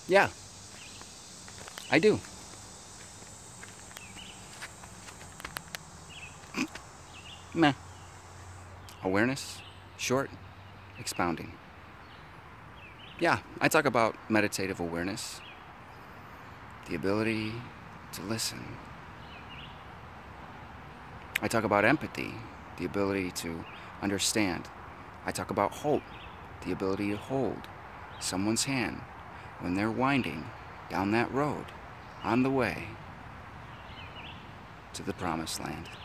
Yeah, I do. Meh. Awareness, short, expounding. Yeah, I talk about meditative awareness, the ability to listen. I talk about empathy, the ability to understand. I talk about hope, the ability to hold someone's hand when they're winding down that road on the way to the promised land.